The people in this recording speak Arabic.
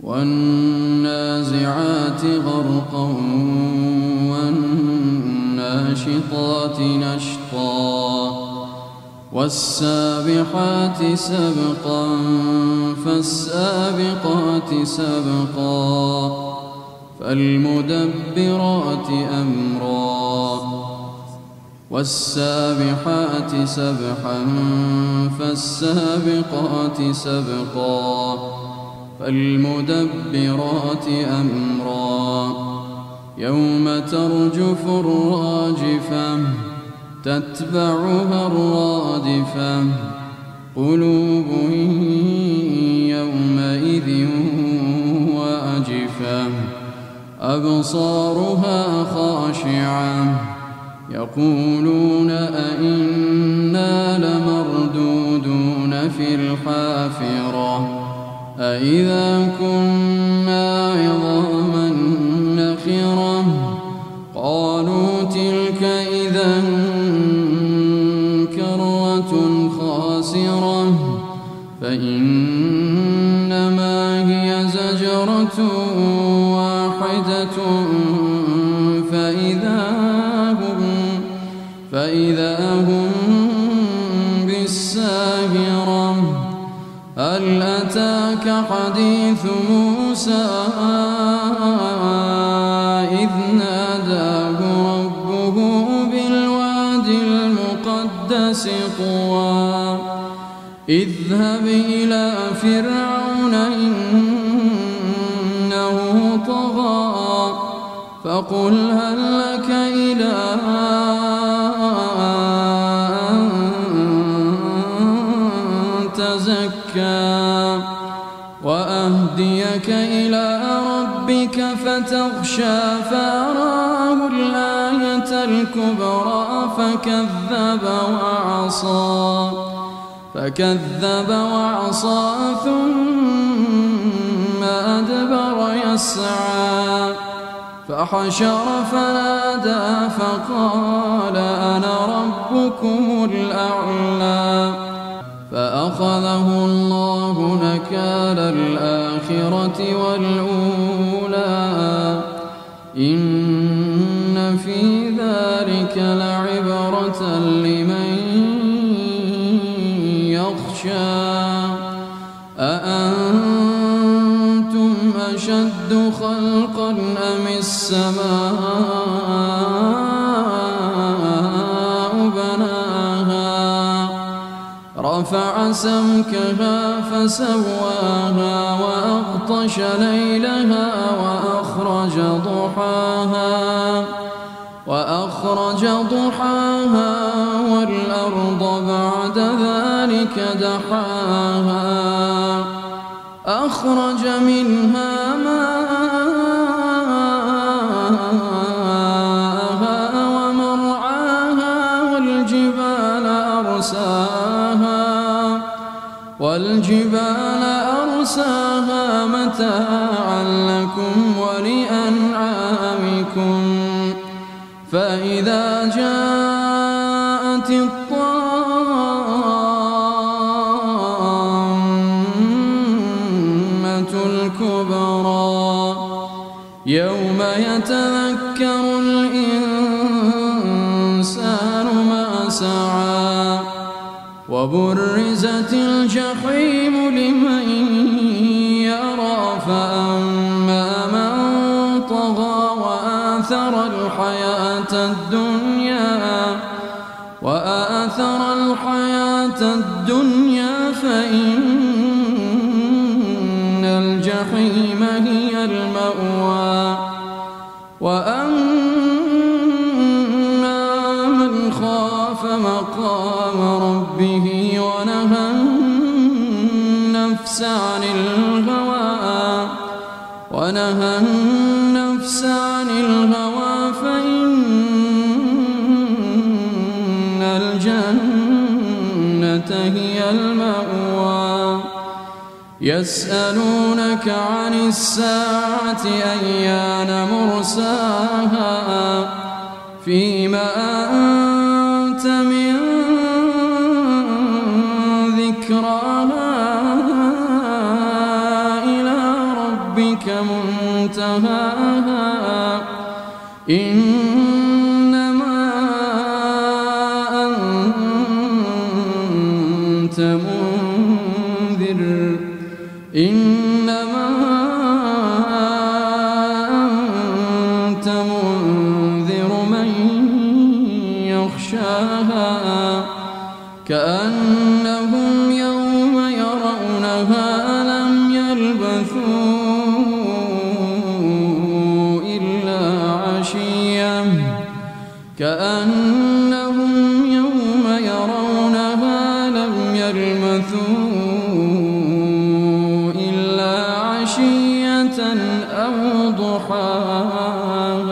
والنازعات غرقا والناشطات نشطا والسابحات سبقا فالسابقات سبقا فالمدبرات أمرا والسابحات سبحا فالسابقات سبقا فالمدبرات أمرا يوم ترجف الراجفة تتبعها الرادفة قلوب يومئذ واجفة أبصارها خاشعة يقولون أئنا لمردودون في الحافرة أئذا كنا عظاما نخرة قالوا تلك إذا كرة خاسرة فإنما هي زجرة واحدة فإذا هم بالساهرة هل أتاك حديث موسى إذ ناداه ربه بالواد المقدس طوى اذهب إلى فرعون إنه طغى فقل هل لك إلى أن تزكى وأهديك إلى ربك فتخشى فأراه الآية الكبرى فكذب وعصى ثم أدبر يسعى فحشر فنادى فقال أنا ربكم الأعلى فأخذه الله نكال الآخرة والأولى إن في ذلك لعبرة لمن يخشى أأنتم أشد خلقا أم السماء بناها رفع سمكها فسواها وأغطش ليلها وأخرج ضحاها والأرض بعد ذلك دحاها أخرج منها ماءها ومرعاها والجبال أرساها متاعا لكم ولأنعامكم فإذا جاءت الطامة الكبرى يوم يتذكر الإنسان ما سعى وبرزت الجحيم لمن يرى فأما من طغى وآثر الحياة الدنيا فإن الجحيم هي المأوى وأما من خاف مقام ربه ونهى النفس عن الهوى فإن الجنة هي المأوى يسألونك عن الساعة أيان مرساها فيما أنت من ذكراها إلى ربك منتهاها إنما أنت منذر إنما أنت منذر من يخشاها كأنهم يوم يرونها لم يلبثوا إلا عشية كأنهم يوم يرونها لم يلبثوا إلا عشية أو ضحاها